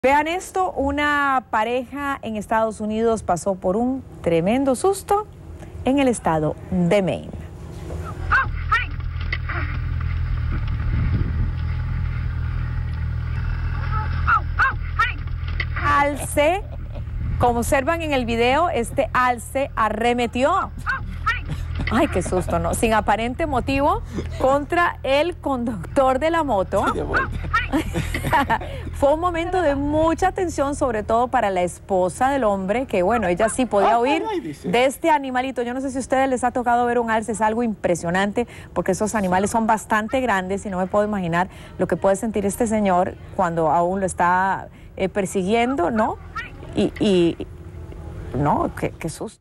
Vean esto, una pareja en Estados Unidos pasó por un tremendo susto en el estado de Maine. Alce, como observan en el video, este alce arremetió. Ay, qué susto, ¿no? Sin aparente motivo, contra el conductor de la moto. Fue un momento de mucha tensión, sobre todo para la esposa del hombre, que bueno, ella sí podía huir de este animalito. Yo no sé si a ustedes les ha tocado ver un alce, es algo impresionante, porque esos animales son bastante grandes y no me puedo imaginar lo que puede sentir este señor cuando aún lo está persiguiendo, ¿no? No, qué susto.